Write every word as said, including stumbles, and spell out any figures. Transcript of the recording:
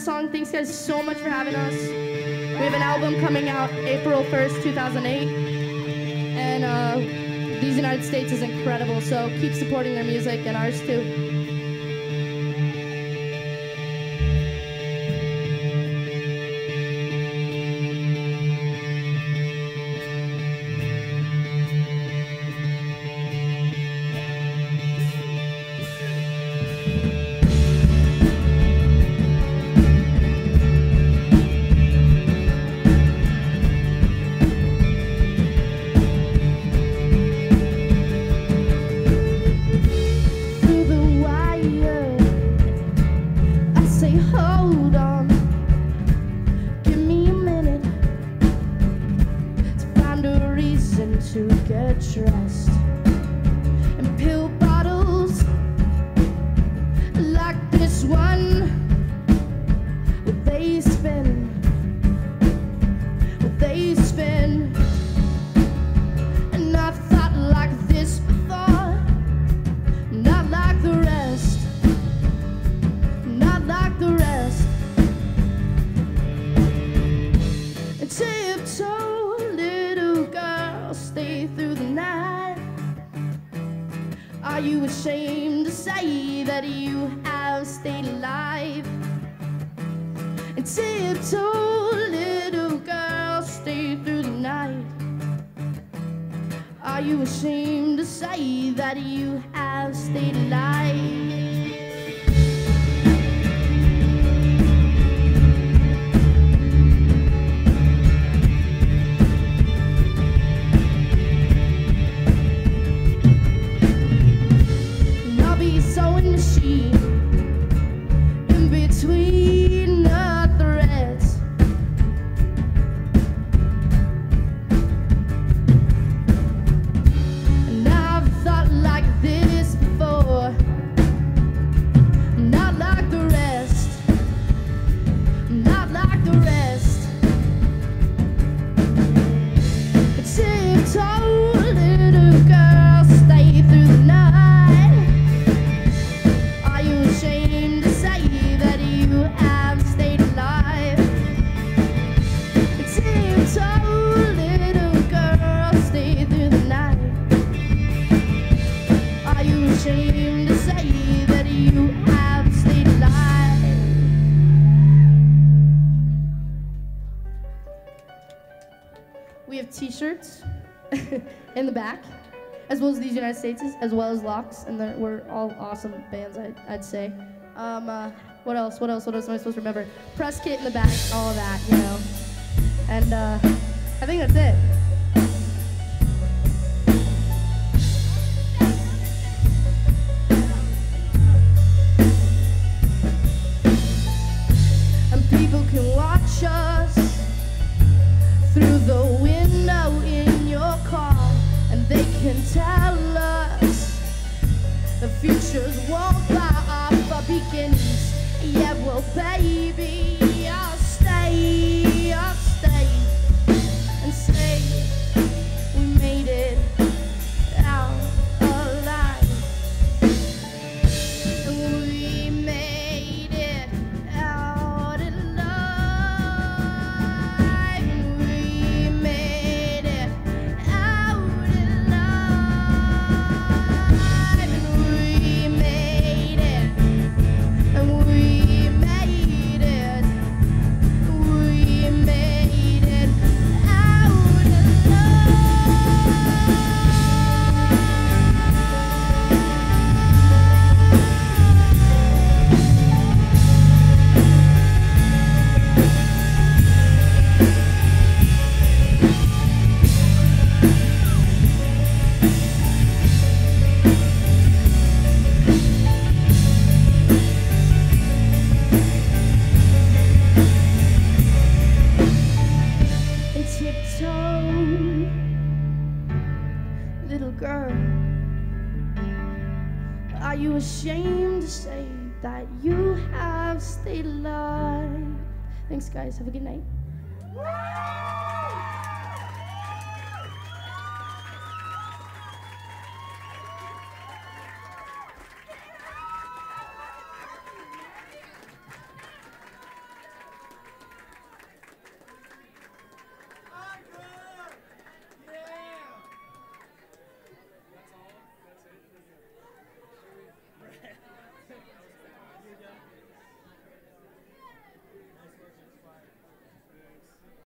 last song. Thanks guys so much for having us. We have an album coming out April first, two thousand eight. And uh, These United States is incredible, so keep supporting their music and ours too. Hold on, give me a minute to find a reason to get dressed. And pill bottles like this one, will they spin? Will they spin? And I've thought like this before, not like the rest. Not like the rest. And tiptoe, little girl, stay through the night. Are you ashamed to say that you have stayed alive? And tiptoe, little girl, stay through the night. Are you ashamed to say that you have stayed alive? Sewing machine in between the threads. And I've thought like this before, not like the rest, not like the rest. Tiptoe, little girl, stay through the night. Ashamed to say that you have stayed alive. We have t-shirts in the back, as well as These United States, as well as Locks, and we're all awesome bands, I, I'd say. Um, uh, what else? What else? What else am I supposed to remember? Press kit in the back, all of that, you know. And uh, I think that's it. People can watch us through the window in your car, and they can tell us the futures won't buy off our beginnings. Yeah, well, baby, I'll stay, I'll stay and say we made it out alive. And we made it out alive. And we made it out alive. And we made it. And we made it. We made it out alive. And tiptoe, little girl, are you ashamed to say that you have stayed alive? Thanks, guys. Have a good night.